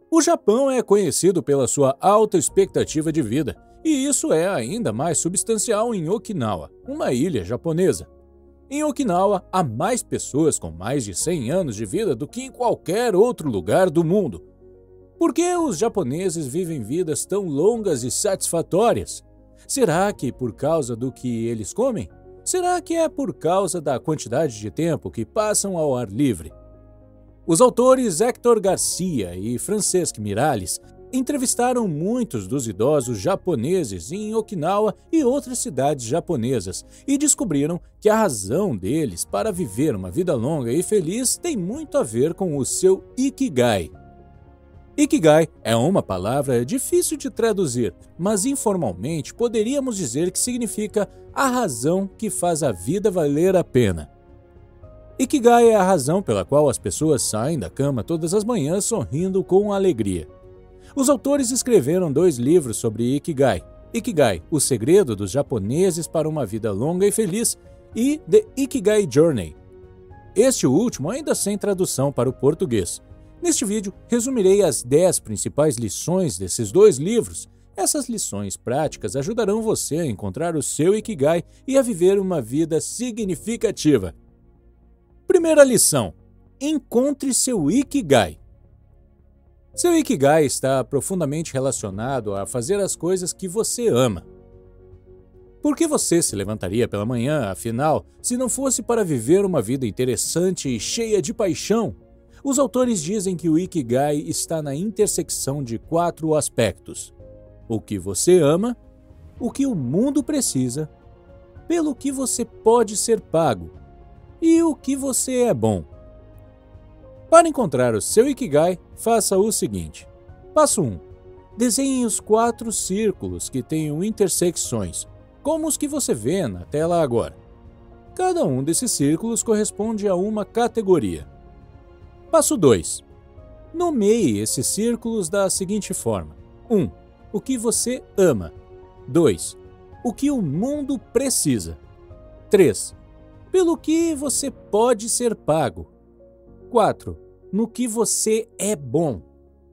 O Japão é conhecido pela sua alta expectativa de vida, e isso é ainda mais substancial em Okinawa, uma ilha japonesa. Em Okinawa, há mais pessoas com mais de 100 anos de vida do que em qualquer outro lugar do mundo. Por que os japoneses vivem vidas tão longas e satisfatórias? Será que por causa do que eles comem? Será que é por causa da quantidade de tempo que passam ao ar livre? Os autores Héctor Garcia e Francesc Miralles entrevistaram muitos dos idosos japoneses em Okinawa e outras cidades japonesas e descobriram que a razão deles para viver uma vida longa e feliz tem muito a ver com o seu Ikigai. Ikigai é uma palavra difícil de traduzir, mas informalmente poderíamos dizer que significa a razão que faz a vida valer a pena. Ikigai é a razão pela qual as pessoas saem da cama todas as manhãs sorrindo com alegria. Os autores escreveram 2 livros sobre Ikigai. Ikigai, o segredo dos japoneses para uma vida longa e feliz, e The Ikigai Journey. Este último ainda sem tradução para o português. Neste vídeo, resumirei as 10 principais lições desses 2 livros. Essas lições práticas ajudarão você a encontrar o seu Ikigai e a viver uma vida significativa. Primeira lição: encontre seu Ikigai. Seu Ikigai está profundamente relacionado a fazer as coisas que você ama. Por que você se levantaria pela manhã, afinal, se não fosse para viver uma vida interessante e cheia de paixão? Os autores dizem que o Ikigai está na intersecção de 4 aspectos: o que você ama, o que o mundo precisa, pelo que você pode ser pago e o que você é bom. Para encontrar o seu Ikigai, faça o seguinte. Passo 1. Desenhe os 4 círculos que tenham intersecções, como os que você vê na tela agora. Cada um desses círculos corresponde a uma categoria. Passo 2. Nomeie esses círculos da seguinte forma. 1. O que você ama. 2. O que o mundo precisa. 3. Pelo que você pode ser pago. 4. No que você é bom.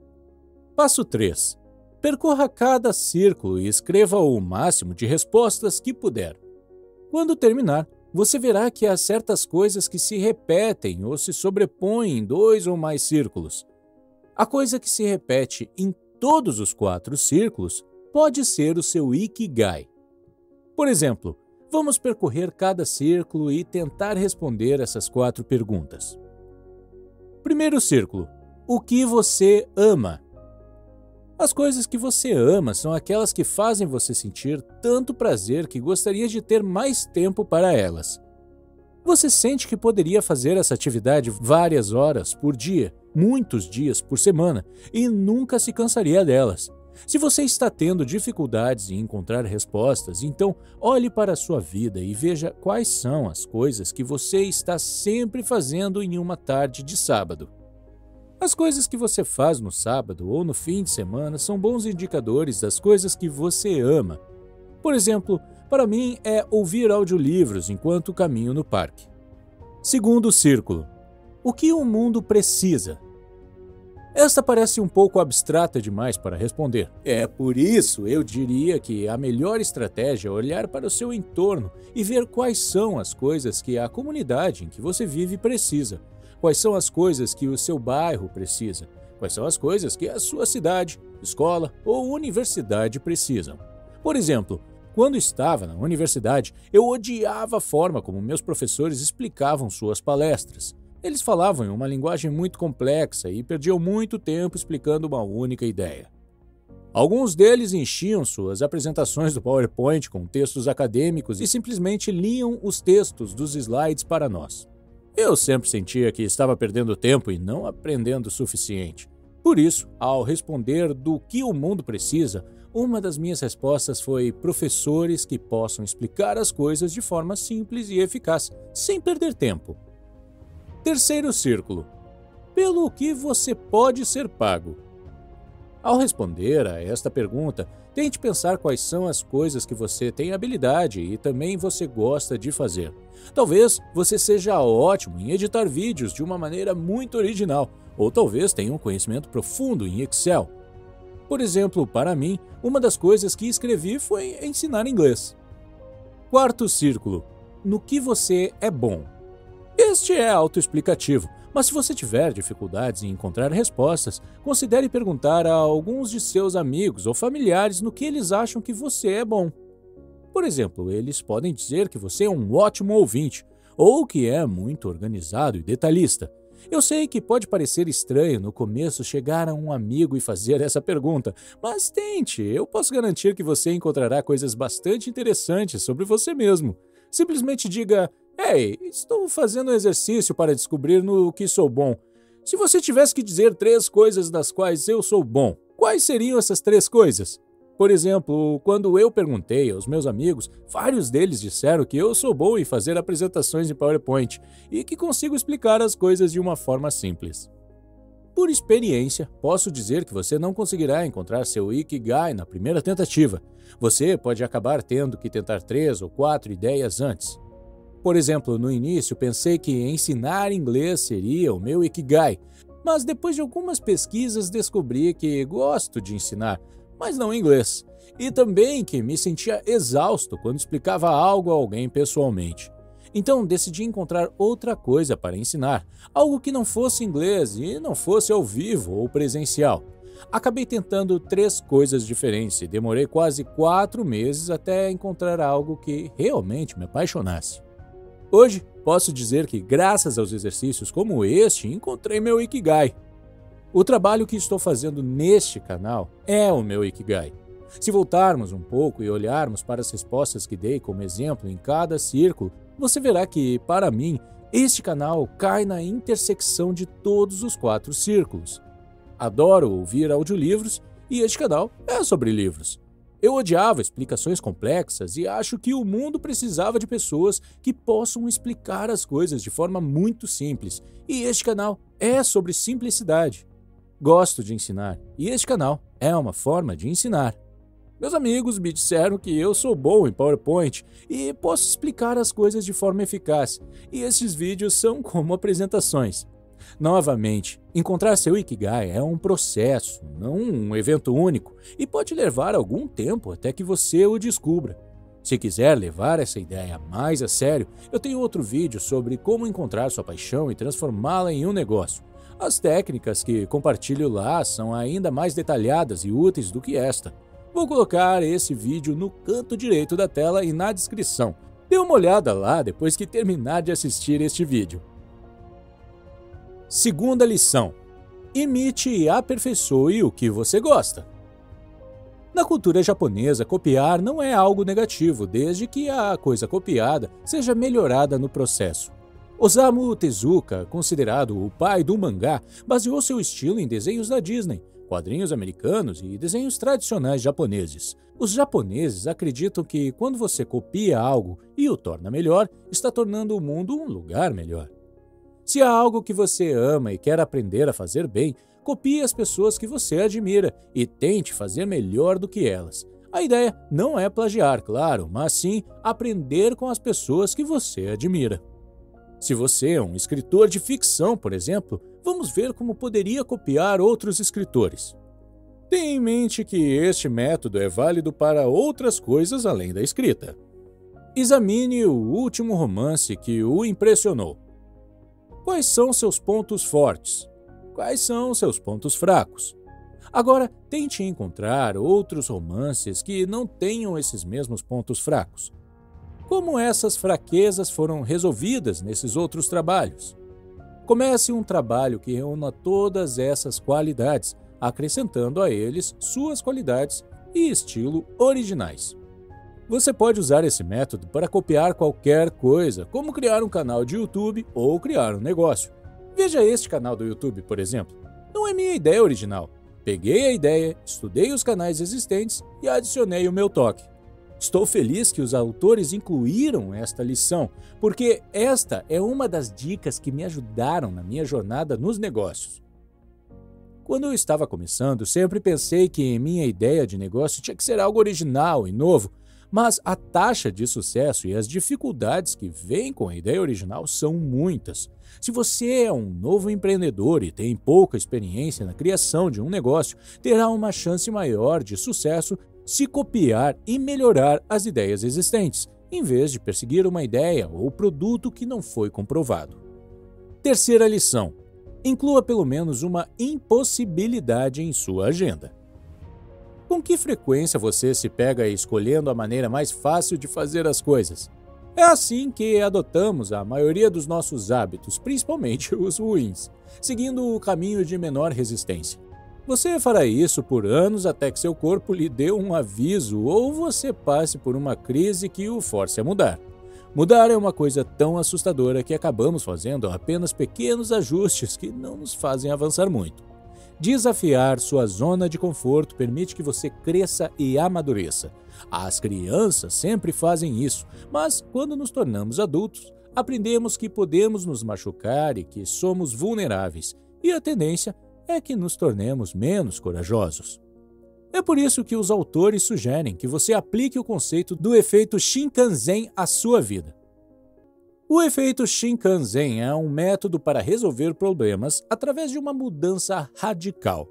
Passo 3. Percorra cada círculo e escreva o máximo de respostas que puder. Quando terminar, você verá que há certas coisas que se repetem ou se sobrepõem em 2 ou mais círculos. A coisa que se repete em todos os 4 círculos pode ser o seu Ikigai. Por exemplo, vamos percorrer cada círculo e tentar responder essas 4 perguntas. Primeiro círculo: o que você ama? As coisas que você ama são aquelas que fazem você sentir tanto prazer que gostaria de ter mais tempo para elas. Você sente que poderia fazer essa atividade várias horas por dia, muitos dias por semana, e nunca se cansaria delas. Se você está tendo dificuldades em encontrar respostas, então olhe para a sua vida e veja quais são as coisas que você está sempre fazendo em uma tarde de sábado. As coisas que você faz no sábado ou no fim de semana são bons indicadores das coisas que você ama. Por exemplo, para mim é ouvir audiolivros enquanto caminho no parque. Segundo círculo: o que o mundo precisa? Esta parece um pouco abstrata demais para responder. É por isso eu diria que a melhor estratégia é olhar para o seu entorno e ver quais são as coisas que a comunidade em que você vive precisa. Quais são as coisas que o seu bairro precisa? Quais são as coisas que a sua cidade, escola ou universidade precisam? Por exemplo, quando estava na universidade, eu odiava a forma como meus professores explicavam suas palestras. Eles falavam em uma linguagem muito complexa e perdiam muito tempo explicando uma única ideia. Alguns deles enchiam suas apresentações do PowerPoint com textos acadêmicos e simplesmente liam os textos dos slides para nós. Eu sempre sentia que estava perdendo tempo e não aprendendo o suficiente. Por isso, ao responder do que o mundo precisa, uma das minhas respostas foi professores que possam explicar as coisas de forma simples e eficaz, sem perder tempo. Terceiro círculo: pelo que você pode ser pago. Ao responder a esta pergunta, tente pensar quais são as coisas que você tem habilidade e também você gosta de fazer. Talvez você seja ótimo em editar vídeos de uma maneira muito original, ou talvez tenha um conhecimento profundo em Excel. Por exemplo, para mim, uma das coisas que escrevi foi ensinar inglês. Quarto círculo: no que você é bom. Este é autoexplicativo, mas se você tiver dificuldades em encontrar respostas, considere perguntar a alguns de seus amigos ou familiares no que eles acham que você é bom. Por exemplo, eles podem dizer que você é um ótimo ouvinte, ou que é muito organizado e detalhista. Eu sei que pode parecer estranho no começo chegar a um amigo e fazer essa pergunta, mas tente, eu posso garantir que você encontrará coisas bastante interessantes sobre você mesmo. Simplesmente diga: "Ei, estou fazendo um exercício para descobrir no que sou bom. Se você tivesse que dizer 3 coisas das quais eu sou bom, quais seriam essas 3 coisas?" Por exemplo, quando eu perguntei aos meus amigos, vários deles disseram que eu sou bom em fazer apresentações em PowerPoint e que consigo explicar as coisas de uma forma simples. Por experiência, posso dizer que você não conseguirá encontrar seu Ikigai na primeira tentativa. Você pode acabar tendo que tentar 3 ou 4 ideias antes. Por exemplo, no início pensei que ensinar inglês seria o meu Ikigai, mas depois de algumas pesquisas descobri que gosto de ensinar, mas não inglês, e também que me sentia exausto quando explicava algo a alguém pessoalmente. Então decidi encontrar outra coisa para ensinar, algo que não fosse inglês e não fosse ao vivo ou presencial. Acabei tentando 3 coisas diferentes e demorei quase 4 meses até encontrar algo que realmente me apaixonasse. Hoje, posso dizer que graças aos exercícios como este, encontrei meu Ikigai. O trabalho que estou fazendo neste canal é o meu Ikigai. Se voltarmos um pouco e olharmos para as respostas que dei como exemplo em cada círculo, você verá que, para mim, este canal cai na intersecção de todos os 4 círculos. Adoro ouvir audiolivros e este canal é sobre livros. Eu odiava explicações complexas e acho que o mundo precisava de pessoas que possam explicar as coisas de forma muito simples, e este canal é sobre simplicidade. Gosto de ensinar, e este canal é uma forma de ensinar. Meus amigos me disseram que eu sou bom em PowerPoint e posso explicar as coisas de forma eficaz, e estes vídeos são como apresentações. Novamente, encontrar seu Ikigai é um processo, não um evento único, e pode levar algum tempo até que você o descubra. Se quiser levar essa ideia mais a sério, eu tenho outro vídeo sobre como encontrar sua paixão e transformá-la em um negócio. As técnicas que compartilho lá são ainda mais detalhadas e úteis do que esta. Vou colocar esse vídeo no canto direito da tela e na descrição. Dê uma olhada lá depois que terminar de assistir este vídeo. Segunda lição: imite e aperfeiçoe o que você gosta. Na cultura japonesa, copiar não é algo negativo, desde que a coisa copiada seja melhorada no processo. Osamu Tezuka, considerado o pai do mangá, baseou seu estilo em desenhos da Disney, quadrinhos americanos e desenhos tradicionais japoneses. Os japoneses acreditam que quando você copia algo e o torna melhor, está tornando o mundo um lugar melhor. Se há algo que você ama e quer aprender a fazer bem, copie as pessoas que você admira e tente fazer melhor do que elas. A ideia não é plagiar, claro, mas sim aprender com as pessoas que você admira. Se você é um escritor de ficção, por exemplo, vamos ver como poderia copiar outros escritores. Tenha em mente que este método é válido para outras coisas além da escrita. Examine o último romance que o impressionou. Quais são seus pontos fortes? Quais são seus pontos fracos? Agora, tente encontrar outros romances que não tenham esses mesmos pontos fracos. Como essas fraquezas foram resolvidas nesses outros trabalhos? Comece um trabalho que reúna todas essas qualidades, acrescentando a eles suas qualidades e estilo originais. Você pode usar esse método para copiar qualquer coisa, como criar um canal de YouTube ou criar um negócio. Veja este canal do YouTube, por exemplo. Não é minha ideia original. Peguei a ideia, estudei os canais existentes e adicionei o meu toque. Estou feliz que os autores incluíram esta lição, porque esta é uma das dicas que me ajudaram na minha jornada nos negócios. Quando eu estava começando, sempre pensei que minha ideia de negócio tinha que ser algo original e novo, Mas a taxa de sucesso e as dificuldades que vêm com a ideia original são muitas. Se você é um novo empreendedor e tem pouca experiência na criação de um negócio, terá uma chance maior de sucesso se copiar e melhorar as ideias existentes, em vez de perseguir uma ideia ou produto que não foi comprovado. Terceira lição: inclua pelo menos uma impossibilidade em sua agenda. Com que frequência você se pega escolhendo a maneira mais fácil de fazer as coisas? É assim que adotamos a maioria dos nossos hábitos, principalmente os ruins, seguindo o caminho de menor resistência. Você fará isso por anos até que seu corpo lhe dê um aviso ou você passe por uma crise que o force a mudar. Mudar é uma coisa tão assustadora que acabamos fazendo apenas pequenos ajustes que não nos fazem avançar muito. Desafiar sua zona de conforto permite que você cresça e amadureça. As crianças sempre fazem isso, mas quando nos tornamos adultos, aprendemos que podemos nos machucar e que somos vulneráveis, e a tendência é que nos tornemos menos corajosos. É por isso que os autores sugerem que você aplique o conceito do efeito Shinkansen à sua vida. O efeito Shinkansen é um método para resolver problemas através de uma mudança radical.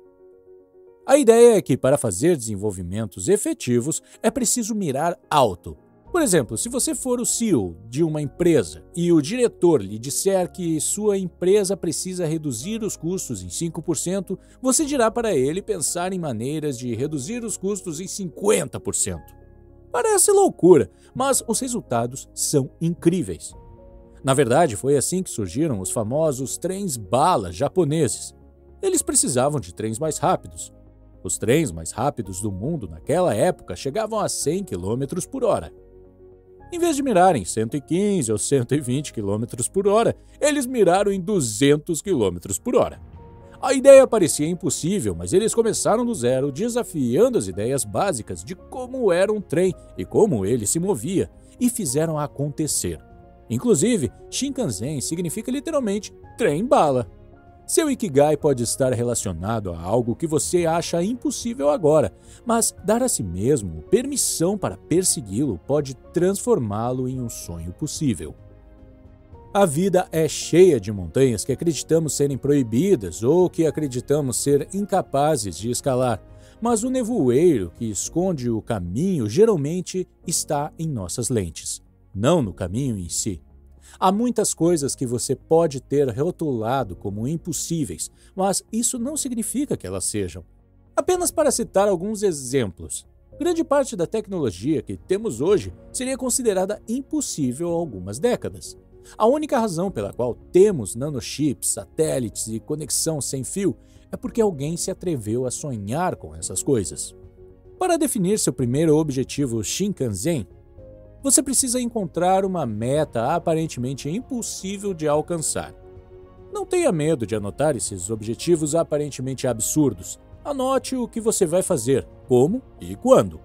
A ideia é que, para fazer desenvolvimentos efetivos, é preciso mirar alto. Por exemplo, se você for o CEO de uma empresa e o diretor lhe disser que sua empresa precisa reduzir os custos em 5%, você dirá para ele pensar em maneiras de reduzir os custos em 50%. Parece loucura, mas os resultados são incríveis. Na verdade, foi assim que surgiram os famosos trens-bala japoneses. Eles precisavam de trens mais rápidos. Os trens mais rápidos do mundo naquela época chegavam a 100 km por hora. Em vez de mirarem 115 ou 120 km por hora, eles miraram em 200 km por hora. A ideia parecia impossível, mas eles começaram do zero, desafiando as ideias básicas de como era um trem e como ele se movia, e fizeram acontecer. Inclusive, Shinkansen significa literalmente trem-bala. Seu Ikigai pode estar relacionado a algo que você acha impossível agora, mas dar a si mesmo permissão para persegui-lo pode transformá-lo em um sonho possível. A vida é cheia de montanhas que acreditamos serem proibidas ou que acreditamos ser incapazes de escalar, mas o nevoeiro que esconde o caminho geralmente está em nossas lentes, não no caminho em si. Há muitas coisas que você pode ter rotulado como impossíveis, mas isso não significa que elas sejam. Apenas para citar alguns exemplos, grande parte da tecnologia que temos hoje seria considerada impossível há algumas décadas. A única razão pela qual temos nanochips, satélites e conexão sem fio é porque alguém se atreveu a sonhar com essas coisas. Para definir seu primeiro objetivo Shinkansen, você precisa encontrar uma meta aparentemente impossível de alcançar. Não tenha medo de anotar esses objetivos aparentemente absurdos. Anote o que você vai fazer, como e quando.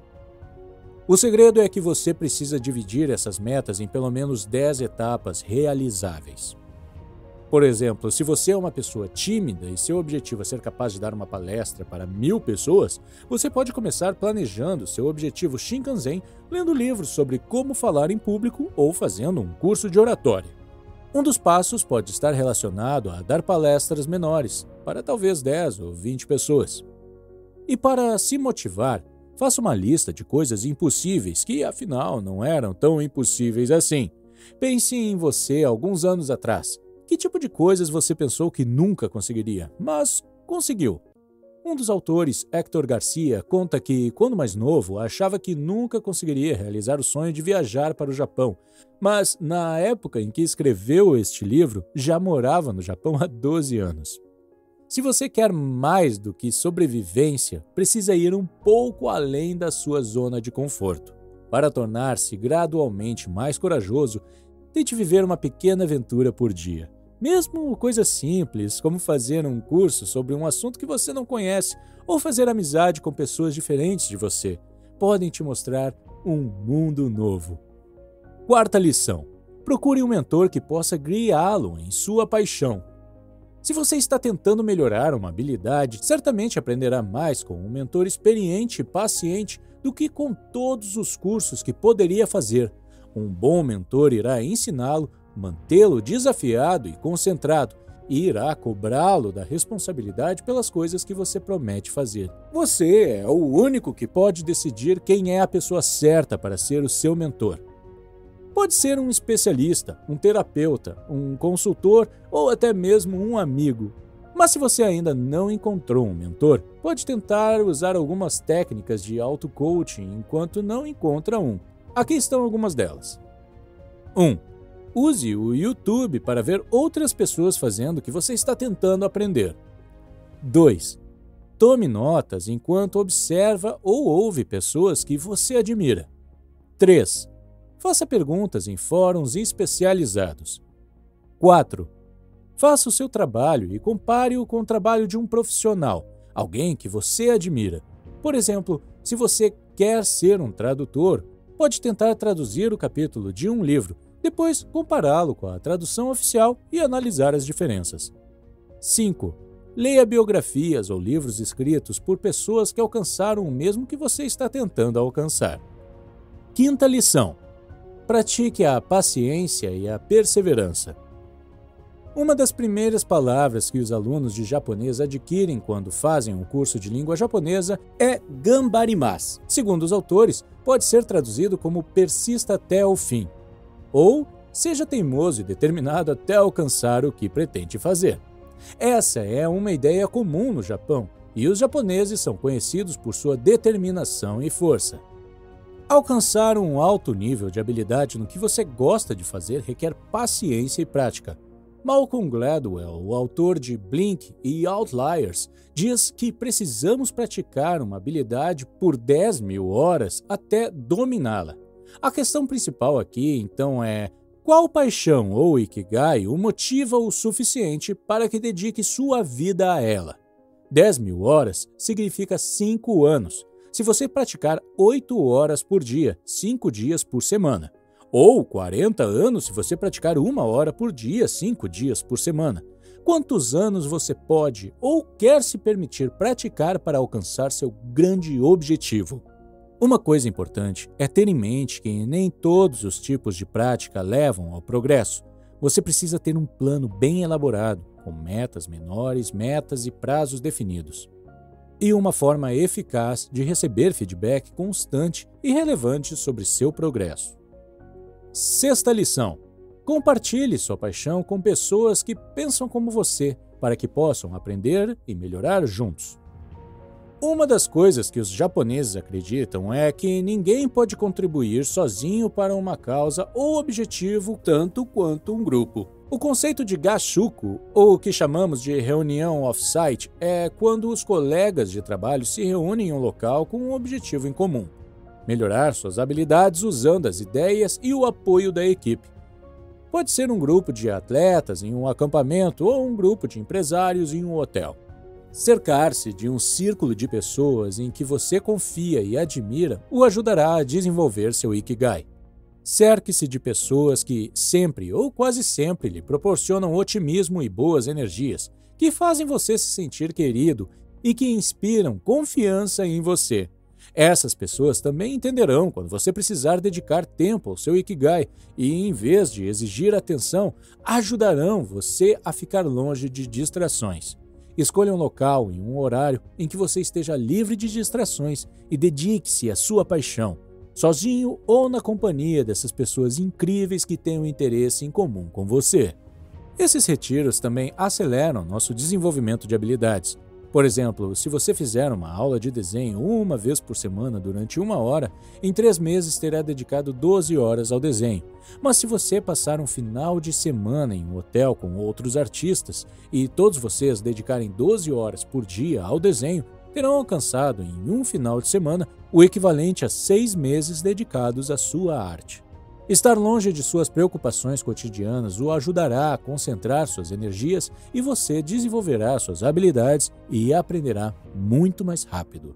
O segredo é que você precisa dividir essas metas em pelo menos 10 etapas realizáveis. Por exemplo, se você é uma pessoa tímida e seu objetivo é ser capaz de dar uma palestra para 1000 pessoas, você pode começar planejando seu objetivo Shinkansen lendo livros sobre como falar em público ou fazendo um curso de oratória. Um dos passos pode estar relacionado a dar palestras menores, para talvez 10 ou 20 pessoas. E para se motivar, faça uma lista de coisas impossíveis que, afinal, não eram tão impossíveis assim. Pense em você alguns anos atrás. Que tipo de coisas você pensou que nunca conseguiria, mas conseguiu? Um dos autores, Héctor Garcia, conta que, quando mais novo, achava que nunca conseguiria realizar o sonho de viajar para o Japão, mas, na época em que escreveu este livro, já morava no Japão há 12 anos. Se você quer mais do que sobrevivência, precisa ir um pouco além da sua zona de conforto. Para tornar-se gradualmente mais corajoso, tente viver uma pequena aventura por dia. Mesmo coisas simples, como fazer um curso sobre um assunto que você não conhece ou fazer amizade com pessoas diferentes de você, podem te mostrar um mundo novo. Quarta lição: procure um mentor que possa guiá-lo em sua paixão. Se você está tentando melhorar uma habilidade, certamente aprenderá mais com um mentor experiente e paciente do que com todos os cursos que poderia fazer. Um bom mentor irá ensiná-lo, mantê-lo desafiado e concentrado, e irá cobrá-lo da responsabilidade pelas coisas que você promete fazer. Você é o único que pode decidir quem é a pessoa certa para ser o seu mentor. Pode ser um especialista, um terapeuta, um consultor ou até mesmo um amigo. Mas se você ainda não encontrou um mentor, pode tentar usar algumas técnicas de auto-coaching enquanto não encontra um. Aqui estão algumas delas. 1. Use o YouTube para ver outras pessoas fazendo o que você está tentando aprender. 2. Tome notas enquanto observa ou ouve pessoas que você admira. 3. Faça perguntas em fóruns especializados. 4. Faça o seu trabalho e compare-o com o trabalho de um profissional, alguém que você admira. Por exemplo, se você quer ser um tradutor, pode tentar traduzir o capítulo de um livro, depois compará-lo com a tradução oficial e analisar as diferenças. 5. Leia biografias ou livros escritos por pessoas que alcançaram o mesmo que você está tentando alcançar. 5ª lição. Pratique a paciência e a perseverança. Uma das primeiras palavras que os alunos de japonês adquirem quando fazem um curso de língua japonesa é gambarimasu. Segundo os autores, pode ser traduzido como persista até o fim, ou seja teimoso e determinado até alcançar o que pretende fazer. Essa é uma ideia comum no Japão, e os japoneses são conhecidos por sua determinação e força. Alcançar um alto nível de habilidade no que você gosta de fazer requer paciência e prática. Malcolm Gladwell, o autor de Blink e Outliers, diz que precisamos praticar uma habilidade por 10.000 horas até dominá-la. A questão principal aqui, então, é qual paixão ou ikigai o motiva o suficiente para que dedique sua vida a ela? 10.000 horas significa 5 anos. Se você praticar 8 horas por dia, 5 dias por semana, ou 40 anos se você praticar 1 hora por dia, 5 dias por semana. Quantos anos você pode ou quer se permitir praticar para alcançar seu grande objetivo? Uma coisa importante é ter em mente que nem todos os tipos de prática levam ao progresso. Você precisa ter um plano bem elaborado, com metas menores, metas e prazos definidos. E uma forma eficaz de receber feedback constante e relevante sobre seu progresso. 6ª lição. Compartilhe sua paixão com pessoas que pensam como você, para que possam aprender e melhorar juntos. Uma das coisas que os japoneses acreditam é que ninguém pode contribuir sozinho para uma causa ou objetivo tanto quanto um grupo. O conceito de gashuku, ou o que chamamos de reunião off-site, é quando os colegas de trabalho se reúnem em um local com um objetivo em comum. Melhorar suas habilidades usando as ideias e o apoio da equipe. Pode ser um grupo de atletas em um acampamento ou um grupo de empresários em um hotel. Cercar-se de um círculo de pessoas em que você confia e admira o ajudará a desenvolver seu Ikigai. Cerque-se de pessoas que sempre ou quase sempre lhe proporcionam otimismo e boas energias, que fazem você se sentir querido e que inspiram confiança em você. Essas pessoas também entenderão quando você precisar dedicar tempo ao seu Ikigai e, em vez de exigir atenção, ajudarão você a ficar longe de distrações. Escolha um local e um horário em que você esteja livre de distrações e dedique-se à sua paixão, sozinho ou na companhia dessas pessoas incríveis que têm um interesse em comum com você. Esses retiros também aceleram nosso desenvolvimento de habilidades. Por exemplo, se você fizer uma aula de desenho 1 vez por semana durante 1 hora, em 3 meses terá dedicado 12 horas ao desenho. Mas se você passar um final de semana em um hotel com outros artistas e todos vocês dedicarem 12 horas por dia ao desenho, terão alcançado em um final de semana o equivalente a 6 meses dedicados à sua arte. Estar longe de suas preocupações cotidianas o ajudará a concentrar suas energias e você desenvolverá suas habilidades e aprenderá muito mais rápido.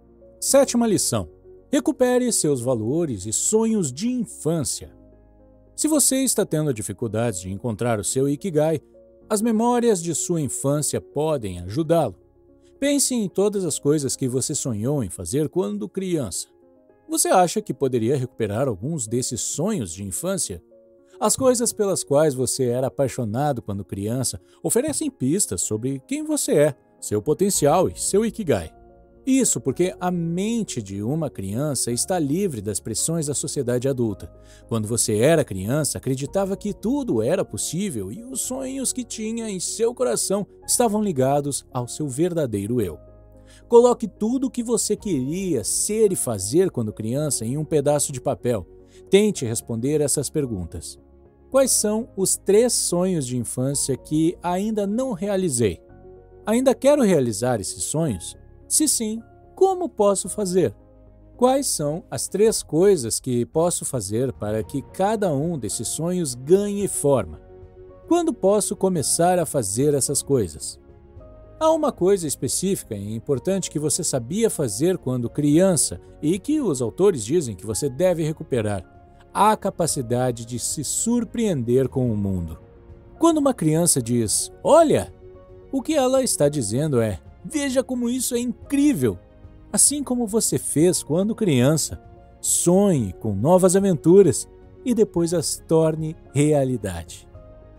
7ª lição. Recupere seus valores e sonhos de infância. Se você está tendo dificuldades de encontrar o seu Ikigai, As memórias de sua infância podem ajudá-lo. Pense em todas as coisas que você sonhou em fazer quando criança. Você acha que poderia recuperar alguns desses sonhos de infância? As coisas pelas quais você era apaixonado quando criança oferecem pistas sobre quem você é, seu potencial e seu Ikigai. Isso porque a mente de uma criança está livre das pressões da sociedade adulta. Quando você era criança, acreditava que tudo era possível e os sonhos que tinha em seu coração estavam ligados ao seu verdadeiro eu. Coloque tudo o que você queria ser e fazer quando criança em um pedaço de papel. Tente responder essas perguntas. Quais são os 3 sonhos de infância que ainda não realizei? Ainda quero realizar esses sonhos? Se sim, como posso fazer? Quais são as 3 coisas que posso fazer para que cada um desses sonhos ganhe forma? Quando posso começar a fazer essas coisas? Há uma coisa específica e importante que você sabia fazer quando criança e que os autores dizem que você deve recuperar: a capacidade de se surpreender com o mundo. Quando uma criança diz, olha, o que ela está dizendo é, veja como isso é incrível! Assim como você fez quando criança, sonhe com novas aventuras e depois as torne realidade.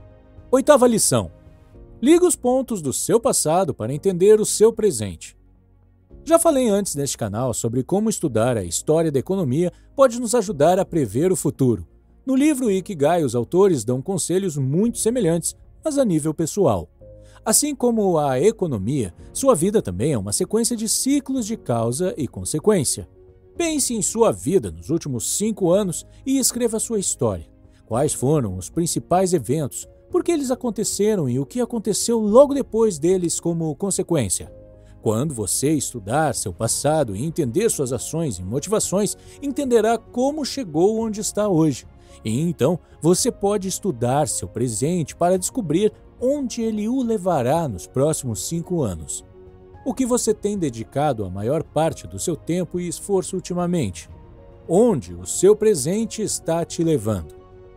8ª lição. Liga os pontos do seu passado para entender o seu presente. Já falei antes neste canal sobre como estudar a história da economia pode nos ajudar a prever o futuro. No livro Ikigai, os autores dão conselhos muito semelhantes, mas a nível pessoal. Assim como a economia, sua vida também é uma sequência de ciclos de causa e consequência. Pense em sua vida nos últimos 5 anos e escreva sua história. Quais foram os principais eventos, por que eles aconteceram e o que aconteceu logo depois deles como consequência. Quando você estudar seu passado e entender suas ações e motivações, entenderá como chegou onde está hoje. E então você pode estudar seu presente para descobrir onde ele o levará nos próximos 5 anos. O que você tem dedicado a maior parte do seu tempo e esforço ultimamente? Onde o seu presente está te levando?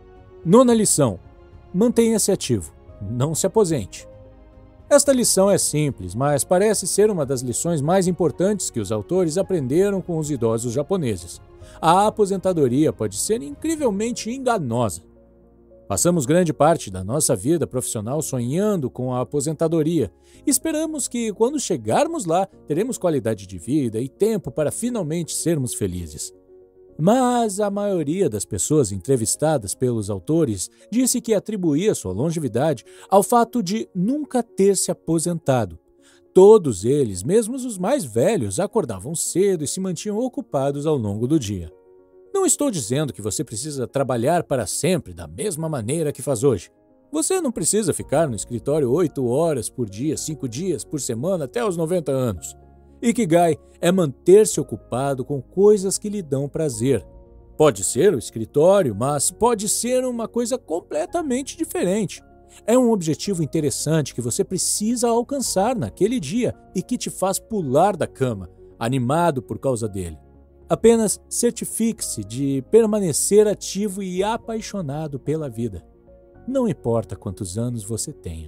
9ª lição. Mantenha-se ativo. Não se aposente. Esta lição é simples, mas parece ser uma das lições mais importantes que os autores aprenderam com os idosos japoneses. A aposentadoria pode ser incrivelmente enganosa. Passamos grande parte da nossa vida profissional sonhando com a aposentadoria. Esperamos que, quando chegarmos lá, teremos qualidade de vida e tempo para finalmente sermos felizes. Mas a maioria das pessoas entrevistadas pelos autores disse que atribuía sua longevidade ao fato de nunca ter se aposentado. Todos eles, mesmo os mais velhos, acordavam cedo e se mantinham ocupados ao longo do dia. Não estou dizendo que você precisa trabalhar para sempre da mesma maneira que faz hoje. Você não precisa ficar no escritório 8 horas por dia, 5 dias por semana até os 90 anos. Ikigai é manter-se ocupado com coisas que lhe dão prazer. Pode ser o escritório, mas pode ser uma coisa completamente diferente. É um objetivo interessante que você precisa alcançar naquele dia e que te faz pular da cama, animado por causa dele. Apenas certifique-se de permanecer ativo e apaixonado pela vida. Não importa quantos anos você tenha.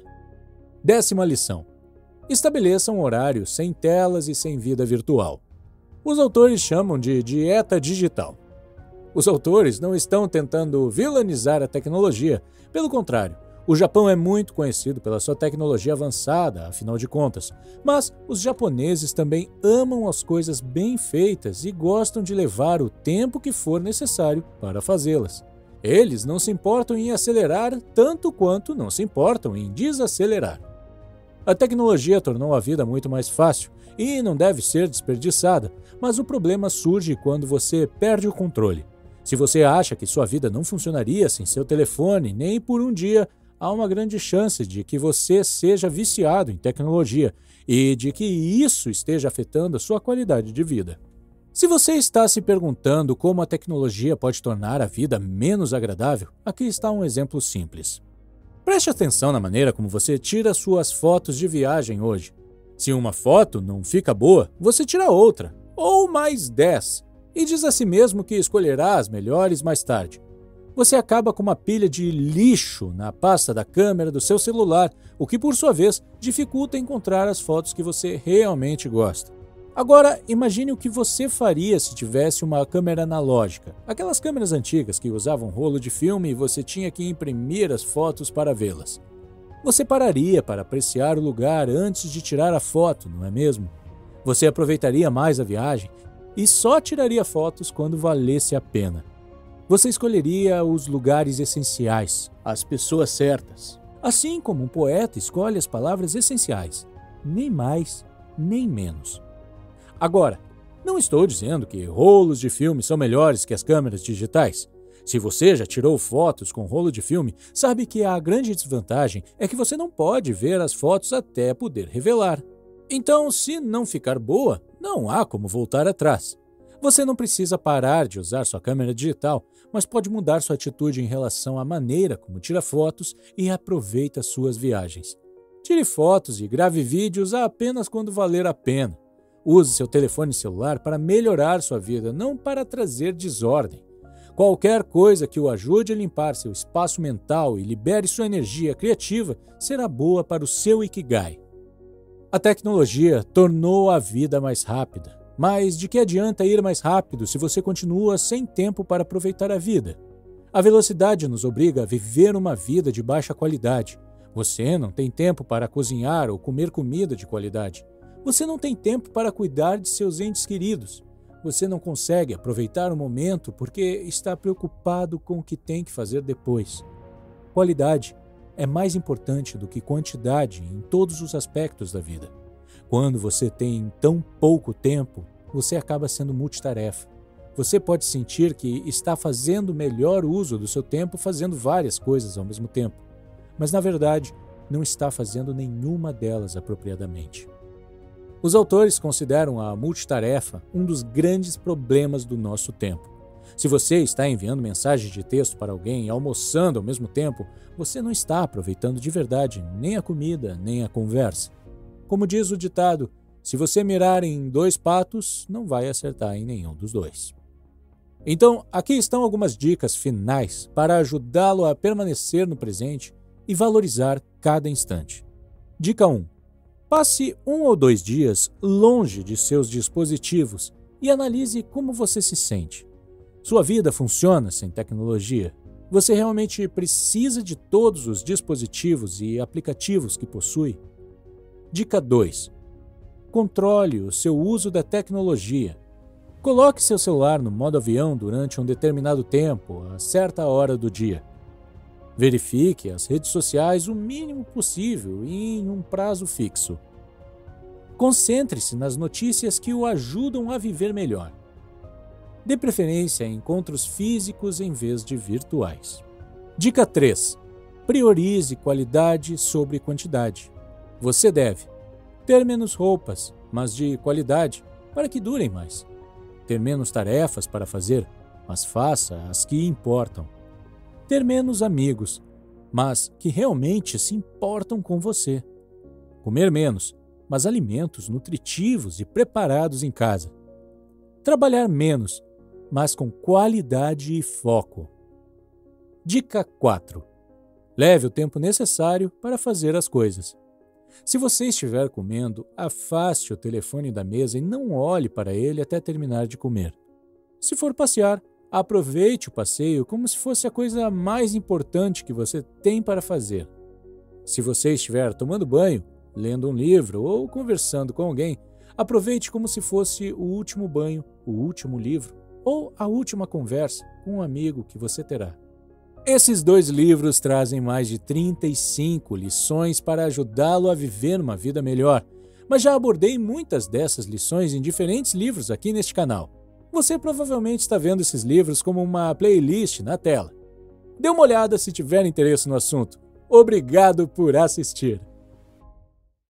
10ª lição. Estabeleça um horário sem telas e sem vida virtual. Os autores chamam de dieta digital. Os autores não estão tentando vilanizar a tecnologia. Pelo contrário, o Japão é muito conhecido pela sua tecnologia avançada, afinal de contas. Mas os japoneses também amam as coisas bem feitas e gostam de levar o tempo que for necessário para fazê-las. Eles não se importam em acelerar tanto quanto não se importam em desacelerar. A tecnologia tornou a vida muito mais fácil e não deve ser desperdiçada, mas o problema surge quando você perde o controle. Se você acha que sua vida não funcionaria sem seu telefone nem por um dia, há uma grande chance de que você seja viciado em tecnologia e de que isso esteja afetando a sua qualidade de vida. Se você está se perguntando como a tecnologia pode tornar a vida menos agradável, aqui está um exemplo simples. Preste atenção na maneira como você tira suas fotos de viagem hoje. Se uma foto não fica boa, você tira outra, ou mais 10, e diz a si mesmo que escolherá as melhores mais tarde. Você acaba com uma pilha de lixo na pasta da câmera do seu celular, o que, por sua vez, dificulta encontrar as fotos que você realmente gosta. Agora, imagine o que você faria se tivesse uma câmera analógica, aquelas câmeras antigas que usavam rolo de filme e você tinha que imprimir as fotos para vê-las. Você pararia para apreciar o lugar antes de tirar a foto, não é mesmo? Você aproveitaria mais a viagem e só tiraria fotos quando valesse a pena. Você escolheria os lugares essenciais, as pessoas certas. Assim como um poeta escolhe as palavras essenciais, nem mais, nem menos. Agora, não estou dizendo que rolos de filme são melhores que as câmeras digitais. Se você já tirou fotos com rolo de filme, sabe que a grande desvantagem é que você não pode ver as fotos até poder revelar. Então, se não ficar boa, não há como voltar atrás. Você não precisa parar de usar sua câmera digital, mas pode mudar sua atitude em relação à maneira como tira fotos e aproveita suas viagens. Tire fotos e grave vídeos apenas quando valer a pena. Use seu telefone celular para melhorar sua vida, não para trazer desordem. Qualquer coisa que o ajude a limpar seu espaço mental e libere sua energia criativa será boa para o seu Ikigai. A tecnologia tornou a vida mais rápida, mas de que adianta ir mais rápido se você continua sem tempo para aproveitar a vida? A velocidade nos obriga a viver uma vida de baixa qualidade. Você não tem tempo para cozinhar ou comer comida de qualidade. Você não tem tempo para cuidar de seus entes queridos. Você não consegue aproveitar o momento porque está preocupado com o que tem que fazer depois. Qualidade é mais importante do que quantidade em todos os aspectos da vida. Quando você tem tão pouco tempo, você acaba sendo multitarefa. Você pode sentir que está fazendo melhor uso do seu tempo fazendo várias coisas ao mesmo tempo, mas na verdade não está fazendo nenhuma delas apropriadamente. Os autores consideram a multitarefa um dos grandes problemas do nosso tempo. Se você está enviando mensagens de texto para alguém e almoçando ao mesmo tempo, você não está aproveitando de verdade nem a comida, nem a conversa. Como diz o ditado, se você mirar em 2 patos, não vai acertar em nenhum dos 2. Então, aqui estão algumas dicas finais para ajudá-lo a permanecer no presente e valorizar cada instante. Dica 1. Passe 1 ou 2 dias longe de seus dispositivos e analise como você se sente. Sua vida funciona sem tecnologia? Você realmente precisa de todos os dispositivos e aplicativos que possui? Dica 2. Controle o seu uso da tecnologia. Coloque seu celular no modo avião durante um determinado tempo, a certa hora do dia. Verifique as redes sociais o mínimo possível e em um prazo fixo. Concentre-se nas notícias que o ajudam a viver melhor. Dê preferência a encontros físicos em vez de virtuais. Dica 3. Priorize qualidade sobre quantidade. Você deve ter menos roupas, mas de qualidade, para que durem mais. Ter menos tarefas para fazer, mas faça as que importam. Ter menos amigos, mas que realmente se importam com você. Comer menos, mas alimentos nutritivos e preparados em casa. Trabalhar menos, mas com qualidade e foco. Dica 4. Leve o tempo necessário para fazer as coisas. Se você estiver comendo, afaste o telefone da mesa e não olhe para ele até terminar de comer. Se for passear, aproveite o passeio como se fosse a coisa mais importante que você tem para fazer. Se você estiver tomando banho, lendo um livro ou conversando com alguém, aproveite como se fosse o último banho, o último livro ou a última conversa com um amigo que você terá. Esses 2 livros trazem mais de 35 lições para ajudá-lo a viver uma vida melhor, mas já abordei muitas dessas lições em diferentes livros aqui neste canal. Você provavelmente está vendo esses livros como uma playlist na tela. Dê uma olhada se tiver interesse no assunto. Obrigado por assistir!